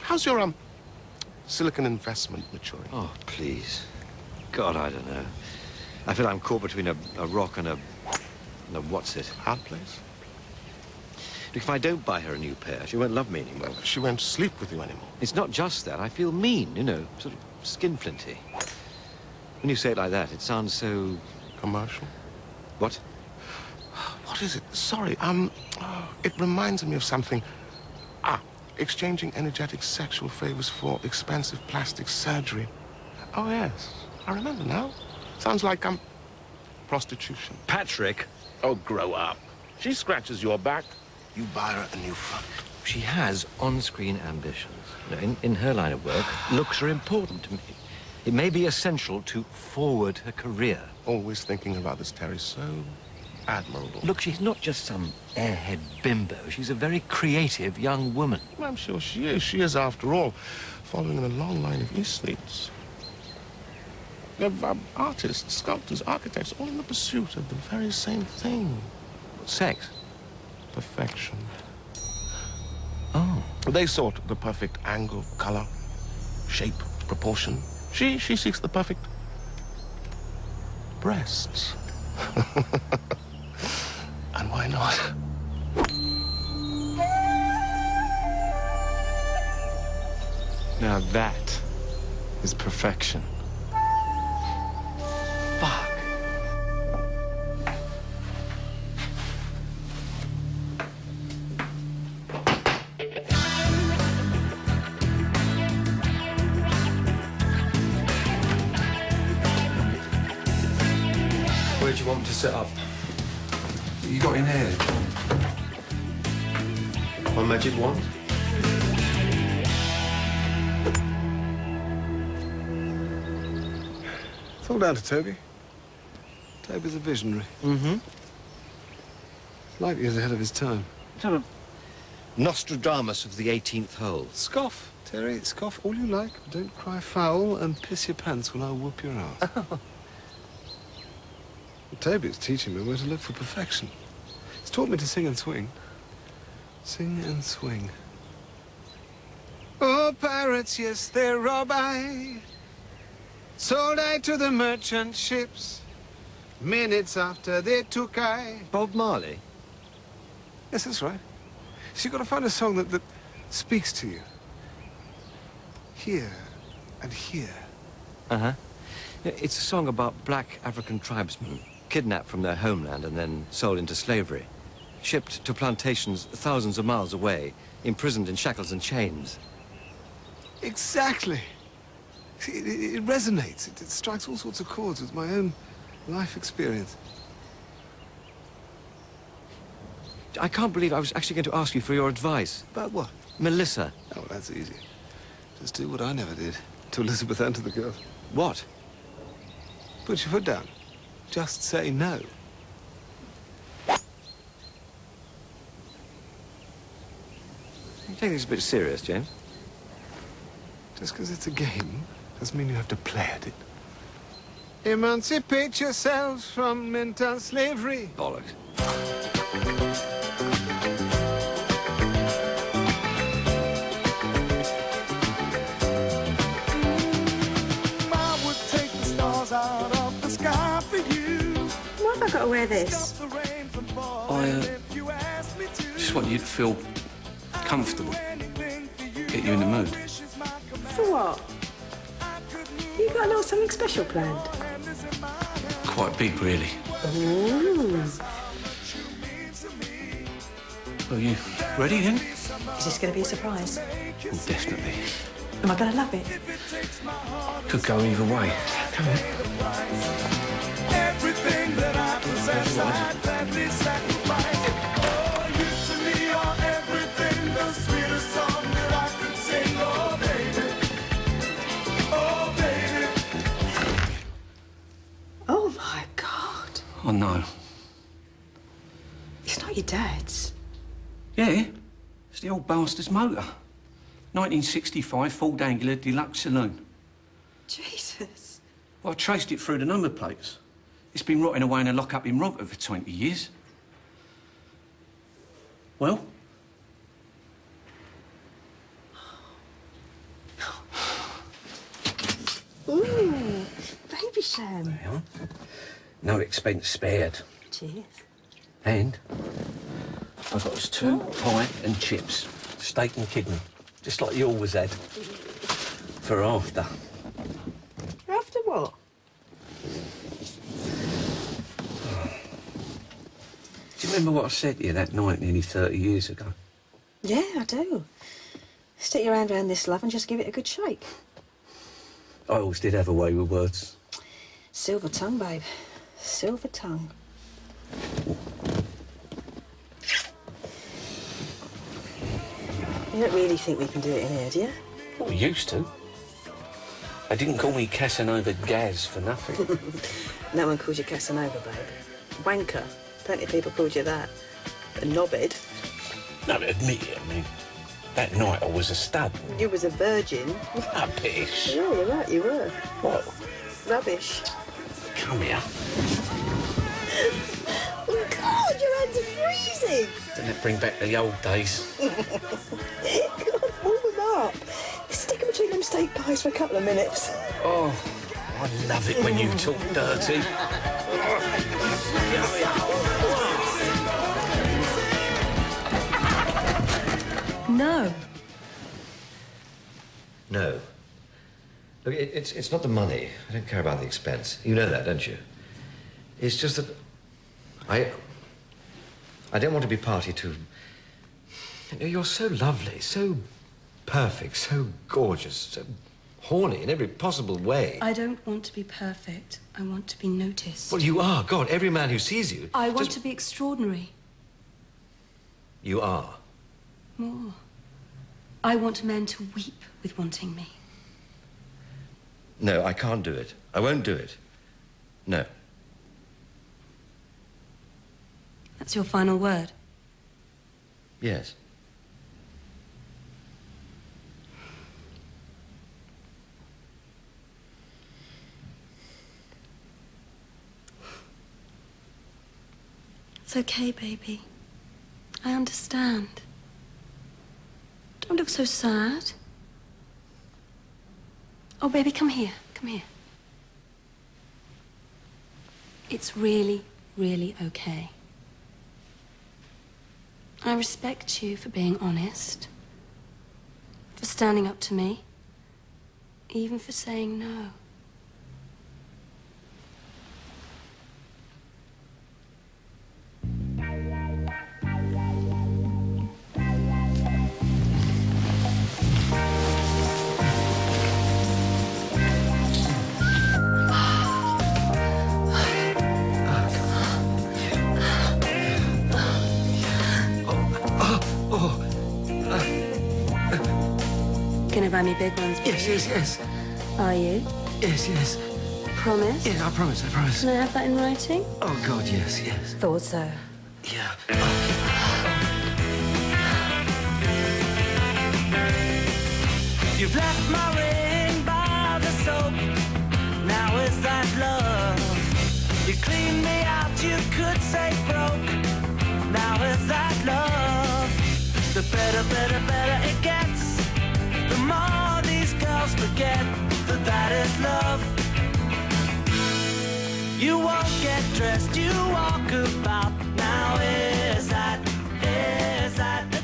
How's your, silicon investment maturing? Oh, please. God, I don't know. I feel I'm caught between a rock and a what's it? Hard place? Look, if I don't buy her a new pair, she won't love me anymore. She won't sleep with you anymore. It's not just that. I feel mean, you know, sort of skinflinty. When you say it like that, it sounds so... Commercial? What? What is it? Sorry, it reminds me of something. Exchanging energetic sexual favors for expensive plastic surgery. Oh, yes. I remember now. Sounds like, prostitution. Patrick! Oh, grow up. She scratches your back. You buy her a new front. She has on-screen ambitions. You know, in her line of work, looks are important to me. It may be essential to forward her career. Always thinking about this, Terry. So admirable. Look, she's not just some airhead bimbo. She's a very creative young woman. I'm sure she is. She is, after all, following in a long line of aesthetes. Of artists, sculptors, architects, all in the pursuit of the very same thing. Sex? Perfection. Oh. They sought the perfect angle, color, shape, proportion. She seeks the perfect breasts. And why not? Now that is perfection. Fuck. Where do you want me to set up? You got in here? My magic wand? It's all down to Toby. Toby's a visionary. Mm-hmm. Like he was ahead of his time. Sort of Nostradamus of the 18th hole. Scoff, Terry, scoff all you like, but don't cry foul and piss your pants when I whoop your ass. Toby's teaching me where to look for perfection. He's taught me to sing and swing. Sing and swing. Oh, pirates, yes, they rob I. Sold I to the merchant ships. Minutes after they took I. Bob Marley? Yes, that's right. So you've got to find a song that speaks to you. Here and here. Uh-huh. It's a song about black African tribesmen kidnapped from their homeland and then sold into slavery. Shipped to plantations thousands of miles away, imprisoned in shackles and chains. Exactly. See, it resonates. It strikes all sorts of chords with my own life experience. I can't believe I was actually going to ask you for your advice. About what? Melissa. Oh, that's easy. Just do what I never did to Elizabeth and to the girls. What? Put your foot down. Just say no. You take this a bit serious, James. Just because it's a game doesn't mean you have to play at it. Emancipate yourselves from mental slavery. Bollocks. I would take the stars out of the sky for you. Why have I got to wear this? I just want you to feel comfortable. Get you in the mood. For what? You got a little something special planned? Quite big, really. Ooh. Are you ready then? Is this going to be a surprise? Well, definitely. Am I going to love it? Could go either way. Come on. Everything that I possess, I'd gladly sacrifice. Oh, you to me are everything, the sweetest song that I could sing. Oh, baby. Oh, baby. Oh, my God. Oh, no. It's not your dad's. Yeah, it's the old bastard's motor. 1965 Ford Angular Deluxe Saloon. Jesus. Well, I traced it through the number plates. It's been rotting away in a lock-up in Rockford for 20 years. Well? Sam. There you are. No expense spared. Cheers. And I've got us 2 pie and chips, steak and kidney, just like you always had. For after. After what? Do you remember what I said to you that night nearly 30 years ago? Yeah, I do. Stick your hand around this, love, and just give it a good shake. I always did have a way with words. Silver tongue, babe. Silver tongue. You don't really think we can do it in here, do you? Well, we used to. They didn't call me Casanova Gaz for nothing. No one calls you Casanova, babe. Wanker. Plenty of people called you that. But knobhead. No, but admit it, I mean, that night I was a stud. You was a virgin. Rubbish. Yeah, you're right, you were. What? Rubbish. Come here. Oh, God, your hands are freezing. Didn't it bring back the old days? God, warm them up. Stick them between them steak pies for a couple of minutes. Oh, I love it when you talk dirty. No. No. Look, it's not the money. I don't care about the expense. You know that, don't you? It's just that I don't want to be party to... You know, you're so lovely, so perfect, so gorgeous, so horny in every possible way. I don't want to be perfect. I want to be noticed. Well, you are. God, every man who sees you... I want to be extraordinary. You are. More. I want men to weep with wanting me. No, I can't do it. I won't do it. No. That's your final word. Yes. It's okay, baby. I understand. Don't look so sad. Oh, baby, come here. Come here. It's really, really okay. I respect you for being honest, for standing up to me, even for saying no. Gonna buy me big ones, baby? Yes. Are you? Yes. Promise? Yes, I promise. Can I have that in writing? Oh, God, yes. Thought so. Yeah. You've left my ring by the soap. Now is that love? You cleaned me out, you could say broke. Now is that love? The better it gets. The more these girls forget that is love. You won't get dressed, you walk about. Now is that